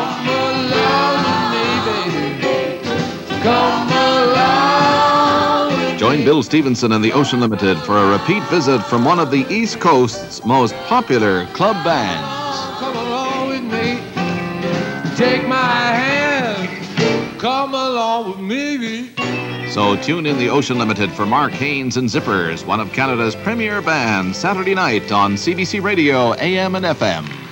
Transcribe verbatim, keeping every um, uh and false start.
Come along with me, baby. Come along. Join Bill Stevenson and the Ocean Limited for a repeat visit from one of the East Coast's most popular club bands. Come along with me. Take my hand. Come along with me. So tune in the Ocean Limited for Mark Haines and Zippers, one of Canada's premier bands, Saturday night on C B C Radio, A M and F M.